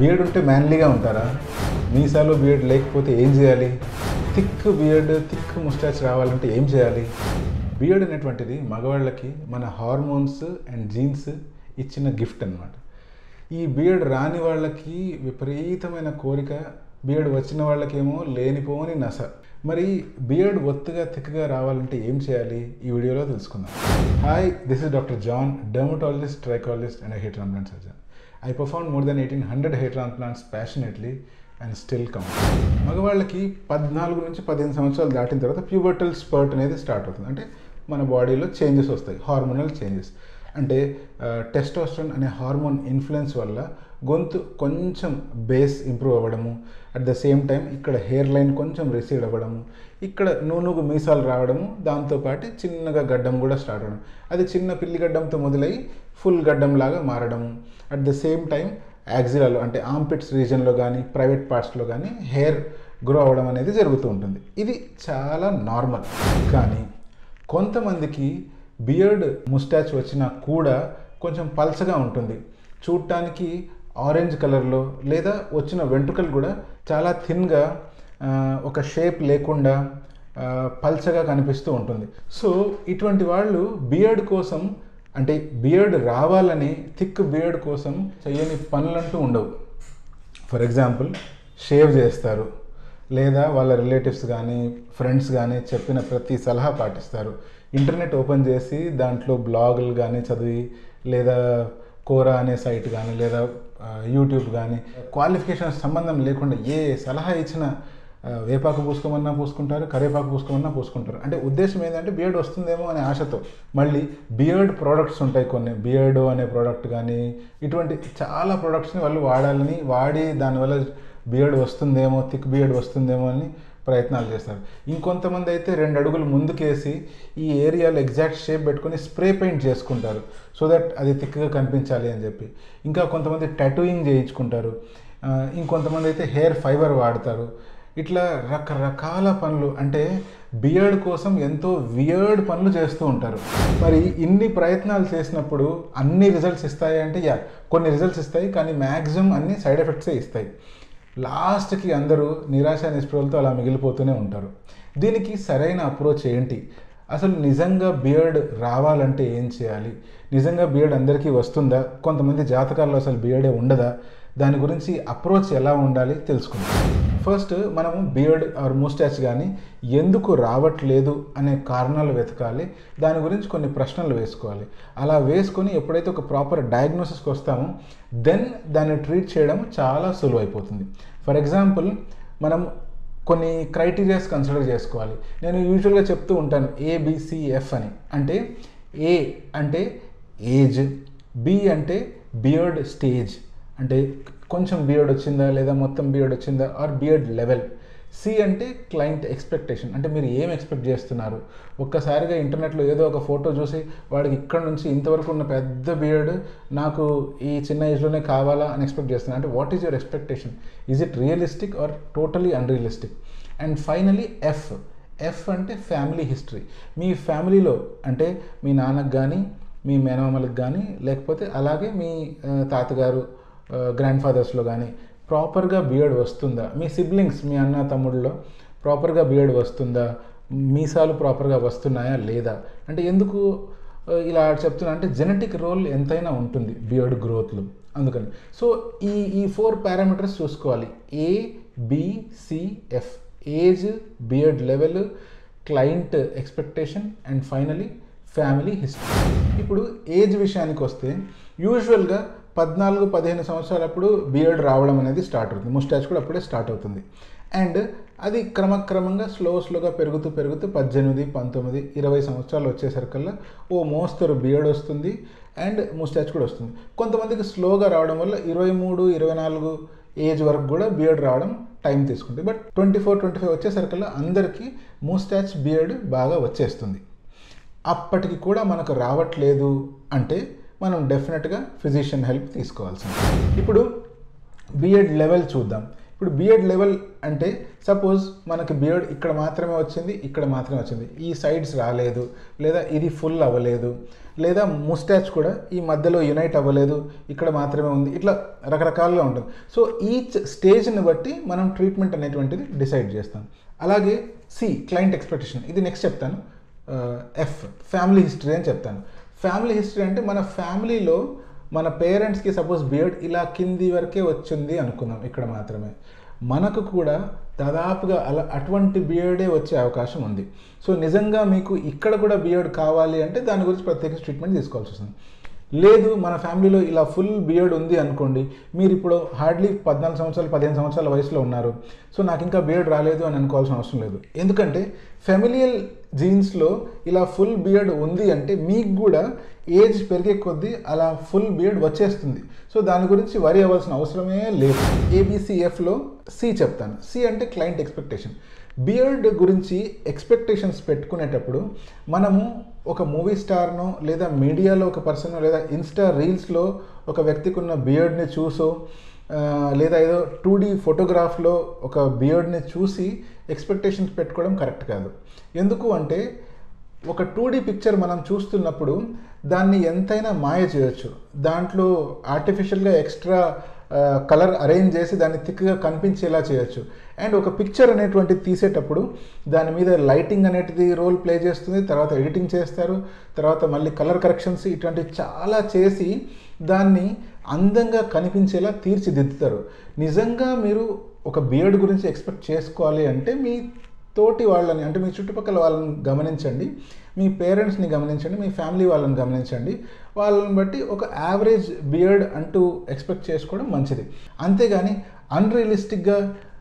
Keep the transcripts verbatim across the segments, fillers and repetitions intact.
Beard ఉంటే మ్యాన్లీగా ఉంటారా? మీసాలు బియర్డ్ లేకపోతే ఏం చేయాలి? థిక్ బియర్డ్ థిక్ ముస్టాచ్ రావాలంటే ఏం చేయాలి? బియర్డ్ అనేటువంటిది మగవాళ్ళకి మన హార్మోన్స్ అండ్ జీన్స్ ఇచ్చిన గిఫ్ట్ అన్నమాట. ఈ బియర్డ్ రాని వాళ్ళకి విపరీతమైన కోరిక, బియర్డ్ వచ్చిన వాళ్ళకేమో లేనిపోని నస. మరి బియర్డ్ ఒత్తుగా థిక్గా రావాలంటే ఏం చేయాలి? ఈ వీడియోలో తెలుసుకుందాం. Hi, this is doctor John, dermatologist, trichologist and hair transplant surgeon. I performed more than eighteen hundred hair transplants passionately and still count. మగవాళ్ళకి పద్నాలుగు నుంచి పదిహేను సంవత్సరాలు దాటిన తర్వాత ప్యూబర్టల్ స్పర్ట్ అనేది స్టార్ట్ అవుతుంది. అంటే మన బాడీలో చేంజెస్ వస్తాయి, హార్మోనల్ చేంజెస్. అంటే టెస్టోస్టెరాన్ అనే హార్మోన్ ఇన్ఫ్లుయెన్స్ వల్ల గొంతు కొంచెం బేస్ ఇంప్రూవ్ అవ్వడము, అట్ ద సేమ్ టైం ఇక్కడ హెయిర్ లైన్ కొంచెం రిసీడ్ అవ్వడము, ఇక్కడ నూనూగు మీసాలు రావడము, దాంతోపాటు చిన్నగా గడ్డం కూడా స్టార్ట్ అవ్వడం. అది చిన్న పిల్లి గడ్డంతో మొదలై ఫుల్ గడ్డం లాగా మారడము. అట్ ద సేమ్ టైం యాక్సిలాలో అంటే ఆంపిట్స్ రీజన్లో కానీ ప్రైవేట్ పార్ట్స్లో కానీ హెయిర్ గ్రో అవ్వడం అనేది జరుగుతూ ఉంటుంది. ఇది చాలా నార్మల్. కానీ కొంతమందికి బియర్డ్ ముస్టాచ్ వచ్చినా కూడా కొంచెం పల్చగా ఉంటుంది, చూడటానికి ఆరెంజ్ కలర్లో, లేదా వచ్చిన వెంట్రుకలు కూడా చాలా థిన్గా ఒక షేప్ లేకుండా పల్చగా కనిపిస్తూ ఉంటుంది. సో ఇటువంటి వాళ్ళు బియర్డ్ కోసం, అంటే బియర్డ్ రావాలని థిక్ బియర్డ్ కోసం చేయని పనులంటూ ఉండవు. ఫర్ ఎగ్జాంపుల్, షేవ్ చేస్తారు, లేదా వాళ్ళ రిలేటివ్స్ కానీ ఫ్రెండ్స్ కానీ చెప్పిన ప్రతి సలహా పాటిస్తారు. ఇంటర్నెట్ ఓపెన్ చేసి దాంట్లో బ్లాగులు కానీ చదివి, లేదా కోరా అనే సైట్ కానీ, లేదా యూట్యూబ్ కానీ, క్వాలిఫికేషన్ సంబంధం లేకుండా ఏ సలహా ఇచ్చినా వేపాకు పూసుకోమన్నా పూసుకుంటారు, కరివేపాకు పూసుకోమన్నా పూసుకుంటారు. అంటే ఉద్దేశం ఏంటంటే బియర్డ్ వస్తుందేమో అనే ఆశతో. మళ్ళీ బియర్డ్ ప్రోడక్ట్స్ ఉంటాయి కొన్ని, బియర్డో అనే ప్రోడక్ట్ కానీ, ఇటువంటి చాలా ప్రోడక్ట్స్ని వాళ్ళు వాడాలని, వాడి దానివల్ల బియర్డ్ వస్తుందేమో, థిక్ బియర్డ్ వస్తుందేమో అని ప్రయత్నాలు చేస్తారు. ఇంకొంతమంది అయితే రెండు అడుగులు ముందుకేసి ఈ ఏరియాలో ఎగ్జాక్ట్ షేప్ పెట్టుకొని స్ప్రే పెయింట్ చేసుకుంటారు, సో దట్ అది థిక్గా కనిపించాలి అని చెప్పి. ఇంకా కొంతమంది టాటూయింగ్ చేయించుకుంటారు, ఇంకొంతమంది అయితే హెయిర్ ఫైబర్ వాడతారు. ఇట్లా రకరకాల పనులు, అంటే బియర్డ్ కోసం ఎంతో వియర్డ్ పనులు చేస్తూ ఉంటారు. మరి ఇన్ని ప్రయత్నాలు చేసినప్పుడు అన్ని రిజల్ట్స్ ఇస్తాయి అంటే, యా కొన్ని రిజల్ట్స్ ఇస్తాయి, కానీ మ్యాక్సిమం అన్ని సైడ్ ఎఫెక్ట్సే ఇస్తాయి. లాస్ట్కి అందరూ నిరాశ నిస్పృహలతో అలా మిగిలిపోతూనే ఉంటారు. దీనికి సరైన అప్రోచ్ ఏంటి? అసలు నిజంగా బియర్డ్ రావాలంటే ఏం చేయాలి? నిజంగా బియర్డ్ అందరికీ వస్తుందా? కొంతమంది జాతకాల్లో అసలు బియర్డే ఉండదా? దాని గురించి అప్రోచ్ ఎలా ఉండాలి తెలుసుకుందాం. ఫస్ట్ మనము బియర్డ్ ఆర్ ముస్టాచ్ కానీ ఎందుకు రావట్లేదు అనే కారణాలు వెతకాలి. దాని గురించి కొన్ని ప్రశ్నలు వేసుకోవాలి. అలా వేసుకొని ఎప్పుడైతే ఒక ప్రాపర్ డయాగ్నోసిస్కి వస్తామో దెన్ దాన్ని ట్రీట్ చేయడం చాలా సులువు అయిపోతుంది. ఫర్ ఎగ్జాంపుల్, మనం కొన్ని క్రైటీరియాస్ కన్సిడర్ చేసుకోవాలి. నేను యూజువల్గా చెప్తూ ఉంటాను ఏబిసిఎఫ్ అని. అంటే ఏ అంటే ఏజ్, బి అంటే బియర్డ్ స్టేజ్, అంటే కొంచెం బియర్డ్ వచ్చిందా లేదా మొత్తం బియర్డ్ వచ్చిందా, ఆర్ బియర్డ్ లెవెల్. సి అంటే క్లయింట్ ఎక్స్పెక్టేషన్, అంటే మీరు ఏం ఎక్స్పెక్ట్ చేస్తున్నారు. ఒక్కసారిగా ఇంటర్నెట్లో ఏదో ఒక ఫోటో చూసి వాడికి ఇక్కడ నుంచి ఇంతవరకు ఉన్న పెద్ద బియర్డ్ నాకు ఈ చిన్న ఏజ్లోనే కావాలా అని ఎక్స్పెక్ట్ చేస్తున్నారు. అంటే what is your expectation? Is it realistic or totally unrealistic? And finally F. F అంటే ఫ్యామిలీ హిస్టరీ. మీ ఫ్యామిలీలో అంటే మీ నాన్నకు కానీ, మీ మేనమామలకు కానీ, లేకపోతే అలాగే మీ తాతగారు గ్రాండ్ ఫాదర్స్లో కానీ ప్రాపర్గా బియర్డ్ వస్తుందా? మీ సిబ్లింగ్స్, మీ అన్న తమ్ముళ్ళలో ప్రాపర్గా బియర్డ్ వస్తుందా? మీసాలు ప్రాపర్గా వస్తున్నాయా లేదా? అంటే ఎందుకు ఇలా చెప్తున్నా అంటే జెనెటిక్ రోల్ ఎంతైనా ఉంటుంది బియర్డ్ గ్రోత్లో, అందుకని. సో ఈ ఈ ఫోర్ పారామీటర్స్ చూసుకోవాలి: A, B, C, F. Age, beard level, client expectation and finally family history. ఇప్పుడు ఏజ్ విషయానికి వస్తే యూజువల్గా పద్నాలుగు పదిహేను సంవత్సరాలప్పుడు బియర్డ్ రావడం అనేది స్టార్ట్ అవుతుంది. ముస్టాచ్ కూడా అప్పుడే స్టార్ట్ అవుతుంది. అండ్ అది క్రమక్రమంగా స్లో స్లోగా పెరుగుతూ పెరుగుతూ పద్దెనిమిది పంతొమ్మిది ఇరవై సంవత్సరాలు వచ్చేసరికల్లా ఓ మోస్తరు బియర్డ్ వస్తుంది అండ్ ముస్టాచ్ కూడా వస్తుంది. కొంతమందికి స్లోగా రావడం వల్ల ఇరవై మూడు ఇరవై నాలుగు ఏజ్ వరకు కూడా బియర్డ్ రావడం టైం తీసుకుంటుంది. But twenty four twenty five వచ్చేసరికల్లా అందరికీ ముస్టాచ్ బియర్డ్ బాగా వచ్చేస్తుంది. అప్పటికి కూడా మనకు రావట్లేదు అంటే మనం డెఫినెట్గా ఫిజిషియన్ హెల్ప్ తీసుకోవాల్సింది. ఇప్పుడు బియర్డ్ లెవెల్ చూద్దాం. ఇప్పుడు ఇప్పుడు బియర్డ్ లెవెల్ అంటే సపోజ్ మనకి బియర్డ్ ఇక్కడ మాత్రమే వచ్చింది, ఇక్కడ మాత్రమే వచ్చింది, ఈ సైడ్స్ రాలేదు, లేదా ఇది ఫుల్ అవ్వలేదు, లేదా ముస్టాచ్ కూడా ఈ మధ్యలో యునైట్ అవ్వలేదు, ఇక్కడ మాత్రమే ఉంది, ఇట్లా రకరకాలుగా ఉంటుంది. సో ఈచ్ స్టేజ్ని బట్టి మనం ట్రీట్మెంట్ అనేటువంటిది డిసైడ్ చేస్తాం. అలాగే సి క్లయింట్ ఎక్స్పెక్టేషన్, ఇది నెక్స్ట్ చెప్తాను. ఎఫ్ ఫ్యామిలీ హిస్టరీ అని చెప్తాను. ఫ్యామిలీ హిస్టరీ అంటే మన ఫ్యామిలీలో మన పేరెంట్స్కి సపోజ్ బియర్డ్ ఇలా కింది వరకే వచ్చింది అనుకుందాం, ఇక్కడ మాత్రమే, మనకు కూడా దాదాపుగా అలా అటువంటి బియర్డే వచ్చే అవకాశం ఉంది. సో నిజంగా మీకు ఇక్కడ కూడా బియర్డ్ కావాలి అంటే దాని గురించి ప్రత్యేక ట్రీట్మెంట్ తీసుకోవాల్సి వస్తుంది. లేదు మన ఫ్యామిలీలో ఇలా ఫుల్ బియర్డ్ ఉంది అనుకోండి, మీరు ఇప్పుడు హార్డ్లీ పద్నాలుగు సంవత్సరాలు పదిహేను సంవత్సరాల వయసులో ఉన్నారు, సో నాకు ఇంకా బియర్డ్ రాలేదు అని అనుకోవాల్సిన అవసరం లేదు. ఎందుకంటే ఫెమిలియల్ జీన్స్లో ఇలా ఫుల్ బియర్డ్ ఉంది అంటే మీకు కూడా ఏజ్ పెరిగే కొద్దీ అలా ఫుల్ బియర్డ్ వచ్చేస్తుంది. సో దాని గురించి వరి అవ్వాల్సిన అవసరమే లేదు. ఏబిసిఎఫ్లో సి చెప్తాను. సి అంటే క్లయింట్ ఎక్స్పెక్టేషన్. బియర్డ్ గురించి ఎక్స్పెక్టేషన్స్ పెట్టుకునేటప్పుడు మనము ఒక మూవీ స్టార్నో లేదా మీడియాలో ఒక పర్సన్ లేదా ఇన్స్టా రీల్స్లో ఒక వ్యక్తికి ఉన్న బియర్డ్ని చూసో లేదా ఏదో టూ డీ ఫోటోగ్రాఫ్లో ఒక బియర్డ్ని చూసి ఎక్స్పెక్టేషన్స్ పెట్టుకోవడం కరెక్ట్ కాదు. ఎందుకు అంటే ఒక టూ డీ పిక్చర్ మనం చూస్తున్నప్పుడు దాన్ని ఎంతైనా మాయ చేయొచ్చు. దాంట్లో ఆర్టిఫిషియల్గా ఎక్స్ట్రా కలర్ అరేంజ్ చేసి దాన్ని థిక్గా కనిపించేలా చేయొచ్చు. అండ్ ఒక పిక్చర్ అనేటువంటిది తీసేటప్పుడు దాని మీద లైటింగ్ అనేటిది రోల్ ప్లే చేస్తుంది, తర్వాత ఎడిటింగ్ చేస్తారు, తర్వాత మళ్ళీ కలర్ కరెక్షన్స్ ఇటువంటివి చాలా చేసి దాన్ని అందంగా కనిపించేలా తీర్చిదిద్దుతారు. నిజంగా మీరు ఒక బియర్డ్ గురించి ఎక్స్పెక్ట్ చేసుకోవాలి అంటే మీ తోటి వాళ్ళని అంటే మీ చుట్టుపక్కల వాళ్ళని గమనించండి, మీ పేరెంట్స్ని గమనించండి, మీ ఫ్యామిలీ వాళ్ళని గమనించండి. వాళ్ళని బట్టి ఒక యావరేజ్ బియర్డ్ అంటూ ఎక్స్పెక్ట్ చేసుకోవడం మంచిది. అంతేగాని అన్రియలిస్టిక్గా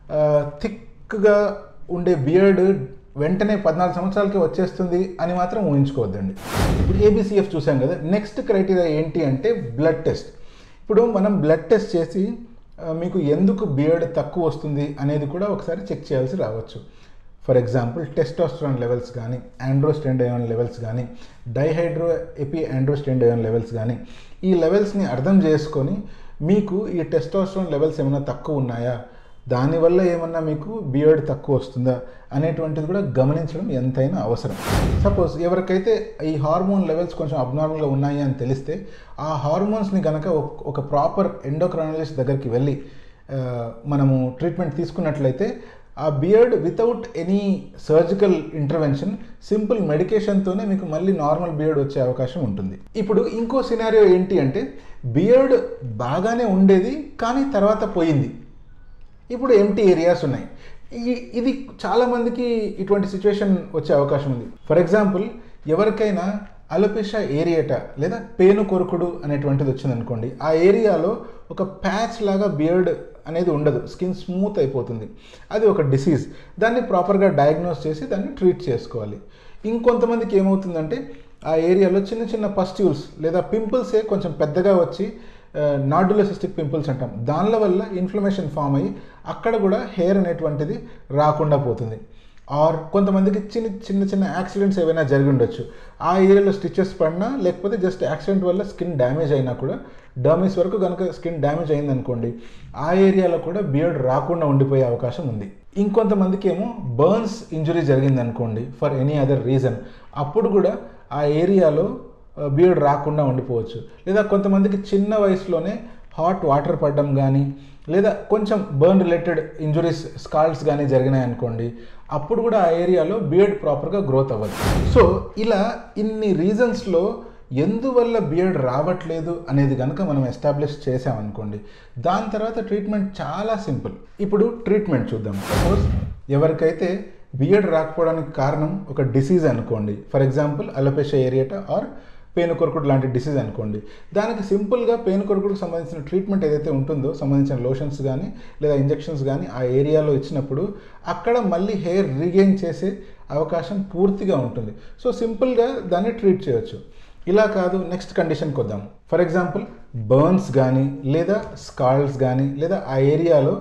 థిక్గా ఉండే బియర్డ్ వెంటనే పద్నాలుగు సంవత్సరాలకి వచ్చేస్తుంది అని మాత్రం ఊహించుకోవద్దండి. ఇప్పుడు ఏబిసిఎఫ్ చూసాం కదా. నెక్స్ట్ క్రైటీరియా ఏంటి అంటే బ్లడ్ టెస్ట్. ఇప్పుడు మనం బ్లడ్ టెస్ట్ చేసి మీకు ఎందుకు బియర్డ్ తక్కువ వస్తుంది అనేది కూడా ఒకసారి చెక్ చేయాల్సి రావచ్చు. ఫర్ ఎగ్జాంపుల్ టెస్టోస్టెరాన్ లెవెల్స్ కానీ, ఆండ్రోస్టెండియోన్ లెవెల్స్ కానీ, డైహైడ్రో ఎపి ఆండ్రోస్టెండియోన్ లెవెల్స్ కానీ, ఈ లెవెల్స్ని అర్థం చేసుకొని మీకు ఈ టెస్టోస్టెరాన్ లెవెల్స్ ఏమైనా తక్కువ ఉన్నాయా, దానివల్ల ఏమన్నా మీకు బియర్డ్ తక్కువ వస్తుందా అనేటువంటిది కూడా గమనించడం ఎంతైనా అవసరం. సపోజ్ ఎవరికైతే ఈ హార్మోన్ లెవెల్స్ కొంచెం అబ్నార్మల్గా ఉన్నాయి అని తెలిస్తే ఆ హార్మోన్స్ని కనుక ఒక ప్రాపర్ ఎండోక్రైనాలజిస్ట్ దగ్గరికి వెళ్ళి మనము ట్రీట్మెంట్ తీసుకున్నట్లయితే ఆ beard without any surgical intervention simple మెడికేషన్తోనే మీకు మళ్ళీ నార్మల్ బియర్డ్ వచ్చే అవకాశం ఉంటుంది. ఇప్పుడు ఇంకో సినారియో ఏంటి అంటే బియర్డ్ బాగానే ఉండేది కానీ తర్వాత పోయింది, ఇప్పుడు ఎంటీ ఏరియాస్ ఉన్నాయి. ఇది చాలామందికి ఇటువంటి సిచ్యువేషన్ వచ్చే అవకాశం ఉంది. ఫర్ ఎగ్జాంపుల్ ఎవరికైనా అలోపెషియా ఏరియేటా లేదా పేను కొరుకుడు అనేటువంటిది వచ్చిందనుకోండి, ఆ ఏరియాలో ఒక ప్యాచ్ లాగా బియర్డ్ అనేది ఉండదు, స్కిన్ స్మూత్ అయిపోతుంది. అది ఒక డిసీజ్. దాన్ని ప్రాపర్గా డయాగ్నోస్ చేసి దాన్ని ట్రీట్ చేసుకోవాలి. ఇంకొంతమందికి ఏమవుతుందంటే ఆ ఏరియాలో చిన్న చిన్న పస్ట్యూల్స్ లేదా పింపుల్సే కొంచెం పెద్దగా వచ్చి నాడ్యులోసిస్టిక్ పింపుల్స్ అంటాం, దానిల వల్ల ఇన్ఫ్లమేషన్ ఫామ్ అయ్యి అక్కడ కూడా హెయిర్ అనేటువంటిది రాకుండా పోతుంది. ఆర్ కొంతమందికి చిన్న చిన్న చిన్న యాక్సిడెంట్స్ ఏవైనా జరిగి ఉండొచ్చు, ఆ ఏరియాలో స్టిచెస్ పడినా లేకపోతే జస్ట్ యాక్సిడెంట్ వల్ల స్కిన్ డ్యామేజ్ అయినా కూడా డర్మిస్ వరకు కనుక స్కిన్ డ్యామేజ్ అయిందనుకోండి, ఆ ఏరియాలో కూడా బియర్డ్ రాకుండా ఉండిపోయే అవకాశం ఉంది. ఇంకొంతమందికి ఏమో బర్న్స్ ఇంజురీ జరిగిందనుకోండి ఫర్ ఎనీ అదర్ రీజన్, అప్పుడు కూడా ఆ ఏరియాలో బియర్డ్ రాకుండా ఉండిపోవచ్చు. లేదా కొంతమందికి చిన్న వయసులోనే హాట్ వాటర్ పడడం కానీ లేదా కొంచెం బర్న్ రిలేటెడ్ ఇంజురీస్ స్కాల్స్ కానీ జరిగినాయి అనుకోండి, అప్పుడు కూడా ఆ ఏరియాలో బియర్డ్ ప్రాపర్గా గ్రోత్ అవ్వదు. సో ఇలా ఇన్ని రీజన్స్లో ఎందువల్ల బియర్డ్ రావట్లేదు అనేది కనుక మనం ఎస్టాబ్లిష్ చేసామనుకోండి, దాని తర్వాత ట్రీట్మెంట్ చాలా సింపుల్. ఇప్పుడు ట్రీట్మెంట్ చూద్దాం. సపోజ్ ఎవరికైతే బియర్డ్ రాకపోవడానికి కారణం ఒక డిసీజ్ అనుకోండి, for example alopecia areata or పేను కొరుకుడు లాంటి డిసీజ్ అనుకోండి, దానికి సింపుల్గా పేను కొరుకుడుకు సంబంధించిన ట్రీట్మెంట్ ఏదైతే ఉంటుందో సంబంధించిన లోషన్స్ కానీ లేదా ఇంజెక్షన్స్ కానీ ఆ ఏరియాలో ఇచ్చినప్పుడు అక్కడ మళ్ళీ హెయిర్ రీగెయిన్ చేసే అవకాశం పూర్తిగా ఉంటుంది. సో సింపుల్గా దాన్ని ట్రీట్ చేయొచ్చు. ఇలా కాదు, నెక్స్ట్ కండిషన్కి వద్దాం. ఫర్ ఎగ్జాంపుల్ బర్న్స్ కానీ లేదా స్కాల్స్ కానీ లేదా ఆ ఏరియాలో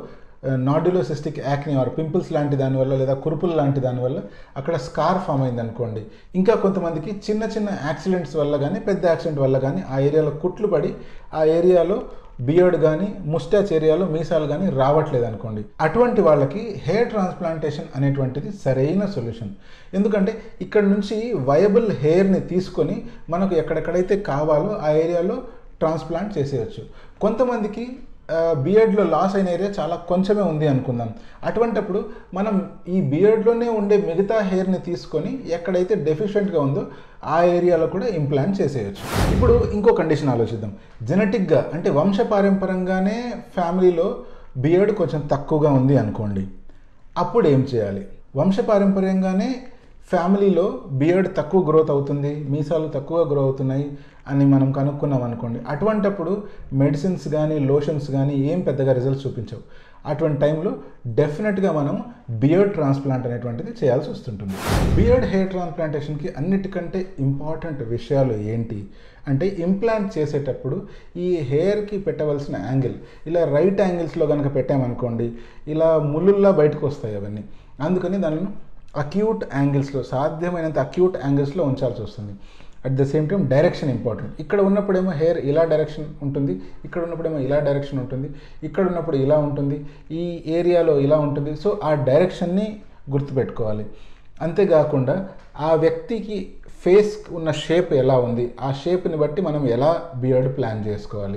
నాడ్యులోసిస్టిక్ యాక్ని ఆర్ పింపుల్స్ లాంటి దానివల్ల లేదా కురుపులు లాంటి దానివల్ల అక్కడ స్కార్ ఫామ్ అయింది అనుకోండి. ఇంకా కొంతమందికి చిన్న చిన్న యాక్సిడెంట్స్ వల్ల కానీ పెద్ద యాక్సిడెంట్ వల్ల కానీ ఆ ఏరియాలో కుట్లు పడి ఆ ఏరియాలో బియర్డ్ కానీ ముస్టాచ్ ఏరియాలో మీసాలు కానీ రావట్లేదు అనుకోండి. అటువంటి వాళ్ళకి హెయిర్ ట్రాన్స్ప్లాంటేషన్ అనేటువంటిది సరైన సొల్యూషన్. ఎందుకంటే ఇక్కడ నుంచి వయబుల్ హెయిర్ని తీసుకొని మనకు ఎక్కడెక్కడైతే కావాలో ఆ ఏరియాలో ట్రాన్స్ప్లాంట్ చేసేయచ్చు. కొంతమందికి బియర్డ్లో లాస్ అయిన ఏరియా చాలా కొంచెమే ఉంది అనుకుందాం. అటువంటప్పుడు మనం ఈ బియర్డ్లోనే ఉండే మిగతా హెయిర్ని తీసుకొని ఎక్కడైతే డెఫిషియెంట్గా ఉందో ఆ ఏరియాలో కూడా ఇంప్లాంట్ చేసేయచ్చు. ఇప్పుడు ఇంకో కండిషన్ ఆలోచిద్దాం. జెనెటిక్గా అంటే వంశపారంపరంగానే ఫ్యామిలీలో బియర్డ్ కొంచెం తక్కువగా ఉంది అనుకోండి. అప్పుడు ఏం చేయాలి? వంశపారంపర్యంగానే ఫ్యామిలీలో బియర్డ్ తక్కువ గ్రోత్ అవుతుంది, మీసాలు తక్కువ గ్రో అవుతున్నాయి అని మనం కనుక్కున్నాం అనుకోండి. అటువంటప్పుడు మెడిసిన్స్ కానీ లోషన్స్ కానీ ఏం పెద్దగా రిజల్ట్స్ చూపించవు. అటువంటి టైంలో డెఫినెట్గా మనం బియర్డ్ ట్రాన్స్ప్లాంట్ అనేటువంటిది చేయాల్సి వస్తుంటుంది. బియర్డ్ హెయిర్ ట్రాన్స్ప్లాంటేషన్కి అన్నిటికంటే ఇంపార్టెంట్ విషయాలు ఏంటి అంటే, ఇంప్లాంట్ చేసేటప్పుడు ఈ హెయిర్కి పెట్టవలసిన యాంగిల్ ఇలా రైట్ యాంగిల్స్లో కనుక పెట్టామనుకోండి, ఇలా ముళ్ళుల్లా బయటకు వస్తాయి అవన్నీ. అందుకని దానిని అక్యూట్ యాంగిల్స్లో, సాధ్యమైనంత అక్యూట్ యాంగిల్స్లో ఉంచాల్సి వస్తుంది. At the same time direction important. ఇక్కడ ఉన్నప్పుడేమో హెయిర్ ఇలా డైరెక్షన్ ఉంటుంది, ఇక్కడ ఉన్నప్పుడేమో ఇలా డైరెక్షన్ ఉంటుంది, ఇక్కడ ఉన్నప్పుడు ఇలా ఉంటుంది, ఈ ఏరియాలో ఇలా ఉంటుంది. సో ఆ డైరెక్షన్ని గుర్తుపెట్టుకోవాలి. అంతేకాకుండా ఆ వ్యక్తికి ఫేస్ ఉన్న షేప్ ఎలా ఉంది, ఆ షేప్ని బట్టి మనం ఎలా బియర్డ్ ప్లాన్ చేసుకోవాలి.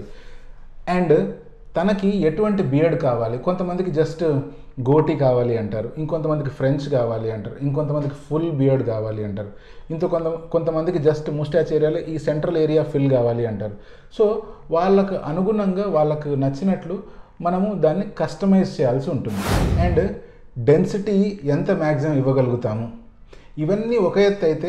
అండ్ తనకి ఎటువంటి బియర్డ్ కావాలి. కొంతమందికి జస్ట్ గోటి కావాలి అంటారు, ఇంకొంతమందికి ఫ్రెంచ్ కావాలి అంటారు, ఇంకొంతమందికి ఫుల్ బియర్డ్ కావాలి అంటారు, ఇంకో కొంత కొంతమందికి జస్ట్ ముస్టాచ్ ఏరియాలో ఈ సెంట్రల్ ఏరియా ఫిల్ కావాలి అంటారు. సో వాళ్ళకు అనుగుణంగా వాళ్ళకు నచ్చినట్లు మనము దాన్ని కస్టమైజ్ చేయాల్సి ఉంటుంది. అండ్ డెన్సిటీ ఎంత మ్యాక్సిమం ఇవ్వగలుగుతాము, ఇవన్నీ ఒక ఎత్తు అయితే,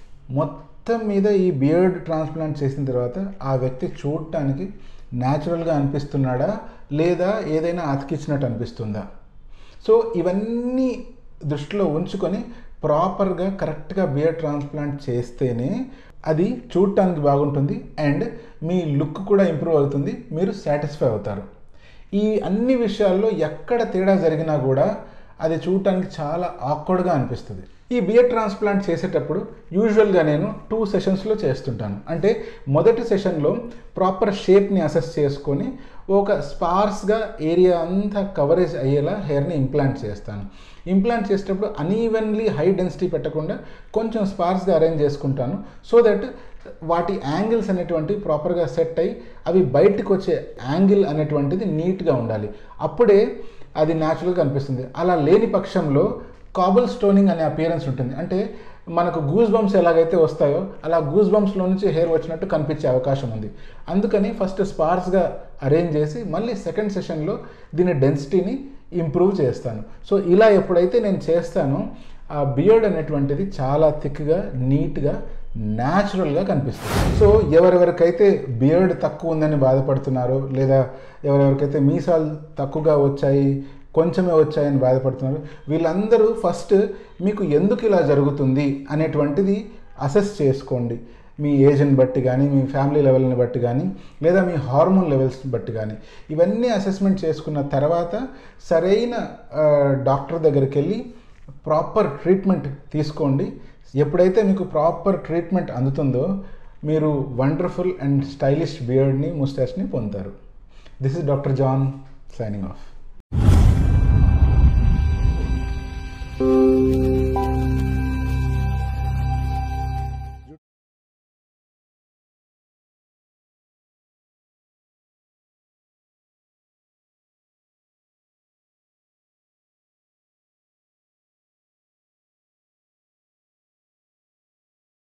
మొత్తం మీద ఈ బియర్డ్ ట్రాన్స్ప్లాంట్ చేసిన తర్వాత ఆ వ్యక్తి చూడటానికి న్యాచురల్గా అనిపిస్తున్నాడా లేదా ఏదైనా అతికిచ్చినట్టు అనిపిస్తుందా. సో ఇవన్నీ దృష్టిలో ఉంచుకొని ప్రాపర్గా కరెక్ట్గా బియర్డ్ ట్రాన్స్ప్లాంట్ చేస్తేనే అది చూడటానికి బాగుంటుంది అండ్ మీ లుక్ కూడా ఇంప్రూవ్ అవుతుంది, మీరు సాటిస్ఫై అవుతారు. ఈ అన్ని విషయాల్లో ఎక్కడ తేడా జరిగినా కూడా అది చూడటానికి చాలా ఆక్వర్డ్గా అనిపిస్తుంది. ఈ బియర్డ్ ట్రాన్స్ప్లాంట్ చేసేటప్పుడు యూజువల్గా నేను టూ సెషన్స్లో చేస్తుంటాను. అంటే మొదటి సెషన్లో ప్రాపర్ షేప్ని అసెస్ చేసుకొని ఒక స్పార్స్గా ఏరియా అంతా కవరేజ్ అయ్యేలా హెయిర్ని ఇంప్లాంట్ చేస్తాను. ఇంప్లాంట్ చేసేటప్పుడు అనీవెన్లీ హై డెన్సిటీ పెట్టకుండా కొంచెం స్పార్స్గా అరేంజ్ చేసుకుంటాను. సో దట్ వాటి యాంగిల్స్ అనేటువంటివి ప్రాపర్గా సెట్ అయ్యి అవి బయటకు వచ్చే యాంగిల్ అనేటువంటిది నీట్గా ఉండాలి. అప్పుడే అది న్యాచురల్గా అనిపిస్తుంది. అలా లేని పక్షంలో కాబుల్ స్టోనింగ్ అనే అపియరెన్స్ ఉంటుంది. అంటే మనకు గూస్ బంప్స్ ఎలాగైతే వస్తాయో అలా గూస్ బంప్స్లో నుంచి హెయిర్ వచ్చినట్టు కనిపించే అవకాశం ఉంది. అందుకని ఫస్ట్ స్పార్స్గా అరేంజ్ చేసి మళ్ళీ సెకండ్ సెషన్లో దీని డెన్సిటీని ఇంప్రూవ్ చేస్తాను. సో ఇలా ఎప్పుడైతే నేను చేస్తానో ఆ బియర్డ్ అనేటువంటిది చాలా థిక్గా నీట్గా న్యాచురల్గా కనిపిస్తుంది. సో ఎవరెవరికైతే బియర్డ్ తక్కువ ఉందని బాధపడుతున్నారో లేదా ఎవరెవరికైతే మీసాలు తక్కువగా వచ్చాయి కొంచెమే వచ్చాయని బాధపడుతున్నారు, వీళ్ళందరూ ఫస్ట్ మీకు ఎందుకు ఇలా జరుగుతుంది అనేటువంటిది అసెస్ చేసుకోండి. మీ ఏజ్ని బట్టి కానీ, మీ ఫ్యామిలీ లెవెల్ని బట్టి కానీ, లేదా మీ హార్మోన్ లెవెల్స్ని బట్టి కానీ, ఇవన్నీ అసెస్మెంట్ చేసుకున్న తర్వాత సరైన డాక్టర్ దగ్గరికి వెళ్ళి ప్రాపర్ ట్రీట్మెంట్ తీసుకోండి. ఎప్పుడైతే మీకు ప్రాపర్ ట్రీట్మెంట్ అందుతుందో మీరు వండర్ఫుల్ అండ్ స్టైలిష్ బియర్డ్ని ముస్టాచ్ని పొందుతారు. This is doctor John signing of.